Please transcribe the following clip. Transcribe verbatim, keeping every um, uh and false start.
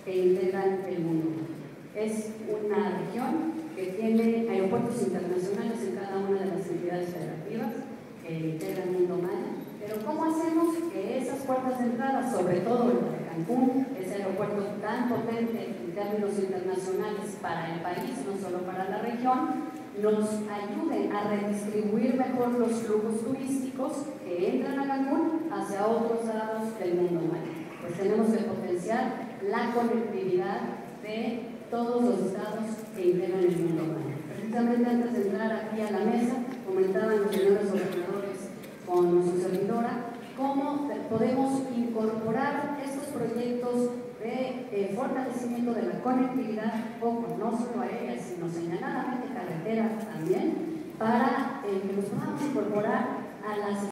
que integran el mundo. Es una región que tiene aeropuertos internacionales en cada una de las entidades federativas que integran el mundo maya. Pero ¿cómo hacemos que esas puertas de entrada, sobre todo el de Cancún, ese aeropuerto tan potente en términos internacionales para el país, no solo para la región, nos ayuden a redistribuir mejor los flujos turísticos que entran a Cancún hacia otros lados del mundo maya? Pues tenemos que potenciar la conectividad de todos los estados que integran el mundo maya. Precisamente antes de entrar aquí a la mesa, comentaban los señores gobernadores con su servidora cómo podemos incorporar estos proyectos de eh, fortalecimiento de la conectividad, ojo, no solo aérea, sino señaladamente carretera también, para eh, que nos podamos incorporar a las